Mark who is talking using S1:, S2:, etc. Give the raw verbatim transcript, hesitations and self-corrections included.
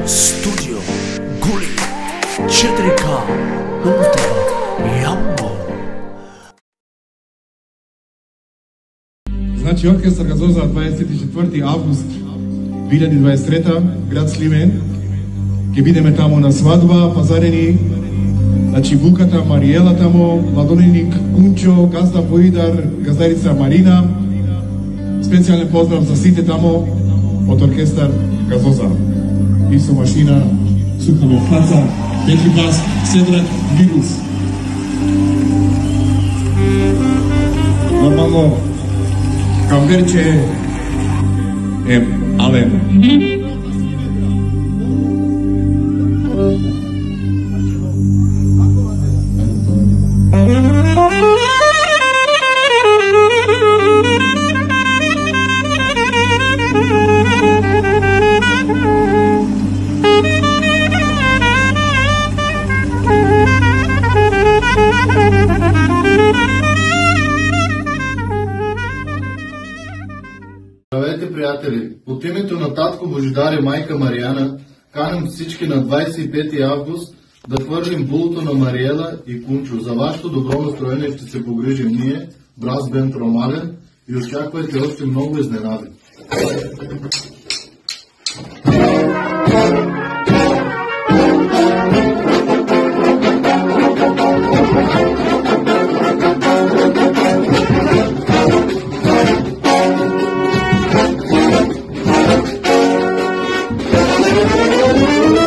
S1: Studio Guli четири К Ultra Jambo.
S2: Значи оркестар Газоза дваесет и четврти август две илјади дваесет и трета, град Сливен. Ќе бидеме таму на свадба, пазарени, значи Вуката, Мариела таму, Ладониник, Кунчо, газда Воидар, газдарица Марина. Специјален поздрав за сите таму од оркестар Газоза. Исо Машина, Сухове Фаца, Петри Бас, Седрак, Вирус. Нормално, Камберче, е Ален.
S3: Здравейте, приятели! От името на татко Божидар и майка Мариана канам всички на дваесет и пети август да хвърлим булото на Мариела и Кунчо. За вашето добро настроение ще се погрижим ние, брас Бент Ромален, и очаквайте още много изненади.
S4: Thank you.